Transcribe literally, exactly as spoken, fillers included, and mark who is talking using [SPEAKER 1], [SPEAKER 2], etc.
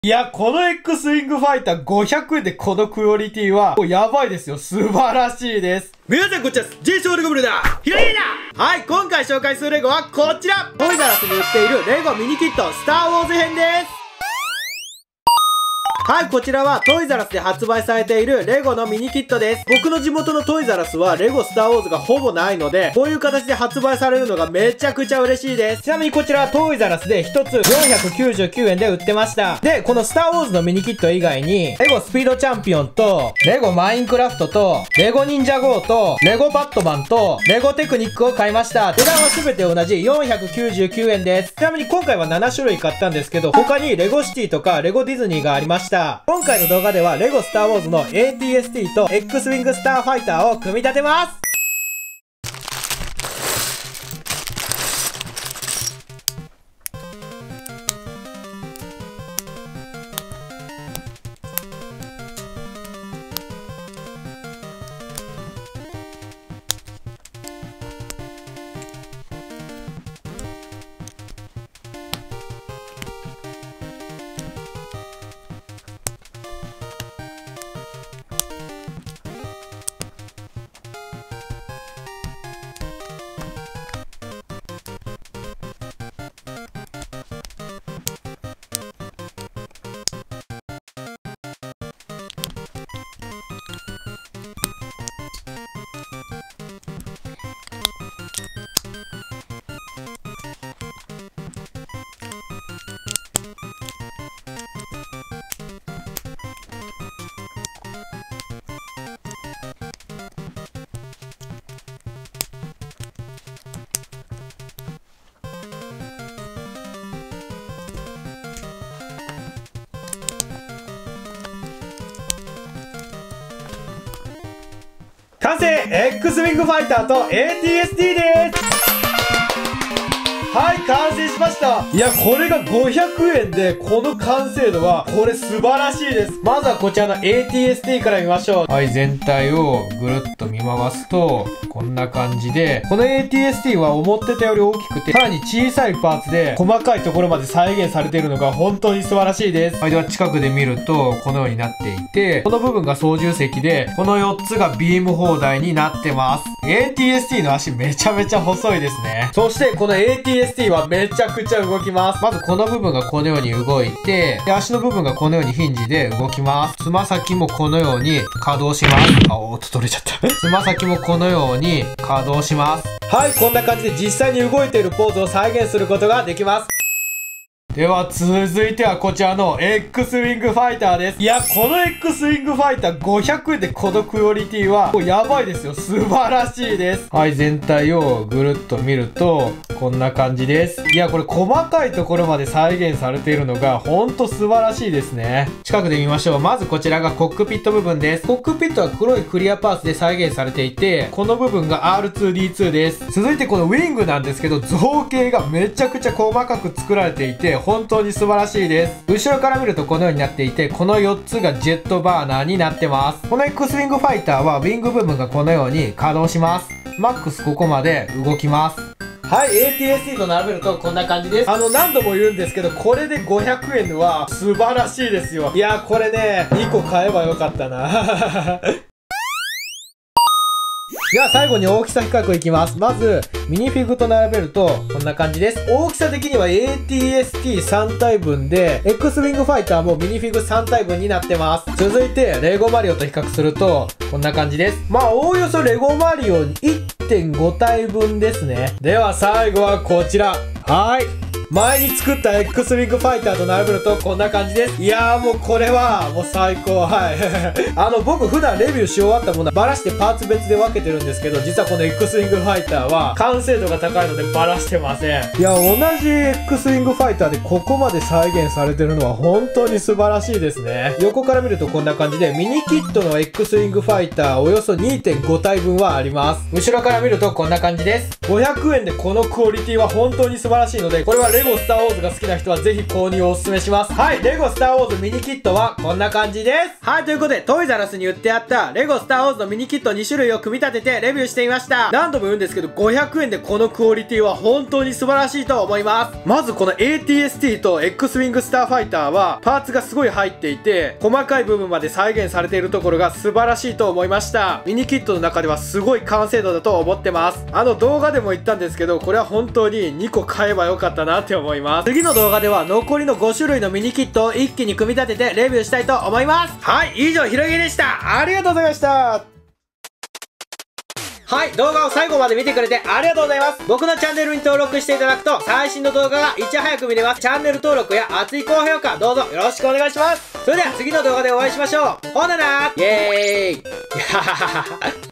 [SPEAKER 1] いや、この X ウィングファイターごひゃくえんでこのクオリティは、もうやばいですよ。素晴らしいです。皆さんこんにちは。ジェイソーレゴブルだ。ひろゆきだ。はい、今回紹介するレゴはこちら。トイザらスに売っているレゴミニキットスターウォーズ編です。はい、こちらはトイザらスで発売されているレゴのミニキットです。僕の地元のトイザらスはレゴスターウォーズがほぼないので、こういう形で発売されるのがめちゃくちゃ嬉しいです。ちなみにこちらはトイザらスでひとつよんひゃくきゅうじゅうきゅうえんで売ってました。で、このスターウォーズのミニキット以外に、レゴスピードチャンピオンと、レゴマインクラフトと、レゴ忍者ゴーと、レゴバットマンと、レゴテクニックを買いました。値段はすべて同じよんひゃくきゅうじゅうきゅうえんです。ちなみに今回はななしゅるい買ったんですけど、他にレゴシティとかレゴディズニーがありました。今回の動画ではレゴスターウォーズの エーティーエスティー と X ウィングスターファイターを組み立てます。完成 X ウィングファイターと エーティーエスティー です。はい、完成しました。いや、これがごひゃくえんで、この完成度は、これ素晴らしいです。まずはこちらの エーティーエスティー から見ましょう。はい、全体をぐるっと見回すと、こんな感じで、この エーティーエスティー は思ってたより大きくて、さらに小さいパーツで、細かいところまで再現されているのが本当に素晴らしいです。はい、では近くで見ると、このようになっていて、この部分が操縦席で、このよっつがビーム砲台になってます。エーティーエスティー の足めちゃめちゃ細いですね。そして、この エーティーエスティー はめちゃくちゃ動きます。まずこの部分がこのように動いて、で、足の部分がこのようにヒンジで動きます。つま先もこのように稼働します。あ、おーっと取れちゃった。つま先もこのように稼働します。はい、こんな感じで実際に動いているポーズを再現することができます。では続いてはこちらの X ウィングファイターです。いや、この X ウィングファイターごひゃくえんでこのクオリティはもうやばいですよ。素晴らしいです。はい、全体をぐるっと見るとこんな感じです。いや、これ細かいところまで再現されているのがほんと素晴らしいですね。近くで見ましょう。まずこちらがコックピット部分です。コックピットは黒いクリアパーツで再現されていて、この部分が アールツーディーツー です。続いてこのウィングなんですけど、造形がめちゃくちゃ細かく作られていて本当に素晴らしいです。後ろから見るとこのようになっていて、このよっつがジェットバーナーになってます。この X ウィングファイターはウィング部分がこのように稼働します。マックスここまで動きます。はい、エーティーエスティー と並べるとこんな感じです。あの、何度も言うんですけど、これでごひゃくえんは素晴らしいですよ。いや、これね、にこ買えばよかったな。では最後に大きさ比較いきます。まず、ミニフィグと並べると、こんな感じです。大きさ的には エーティーエスティーさん 体分で、X ウィングファイターもミニフィグさん体分になってます。続いて、レゴマリオと比較すると、こんな感じです。まあ、おおよそレゴマリオ いってんご 体分ですね。では最後はこちら。はい。前に作った X ウィングファイターと並べるとこんな感じです。いやーもうこれはもう最高。はい。あの僕普段レビューし終わったものはバラしてパーツ別で分けてるんですけど、実はこの X ウィングファイターは完成度が高いのでバラしてません。いや、同じ X ウィングファイターでここまで再現されてるのは本当に素晴らしいですね。横から見るとこんな感じでミニキットの X ウィングファイターおよそ にてんご 体分はあります。後ろから見るとこんな感じです。ごひゃくえんでこのクオリティは本当に素晴らしいので、これはレレゴスターウォーズが好きな人はぜひ購入をお勧めします。はい、レゴスターウォーズミニキットはこんな感じです。はい、ということで、トイザラスに売ってあったレゴスターウォーズのミニキットに種類を組み立ててレビューしてみました。何度も言うんですけど、ごひゃくえんでこのクオリティは本当に素晴らしいと思います。まずこの エーティーエスティー と X ウィングスターファイターはパーツがすごい入っていて、細かい部分まで再現されているところが素晴らしいと思いました。ミニキットの中ではすごい完成度だと思ってます。あの動画でも言ったんですけど、これは本当ににこ買えばよかったなって思います。次の動画では残りのご種類のミニキットを一気に組み立ててレビューしたいと思います。はい、以上ひろゆきでした。ありがとうございました。はい、動画を最後まで見てくれてありがとうございます。僕のチャンネルに登録していただくと最新の動画がいち早く見れます。チャンネル登録や熱い高評価どうぞよろしくお願いします。それでは次の動画でお会いしましょう。ほななーイエーイ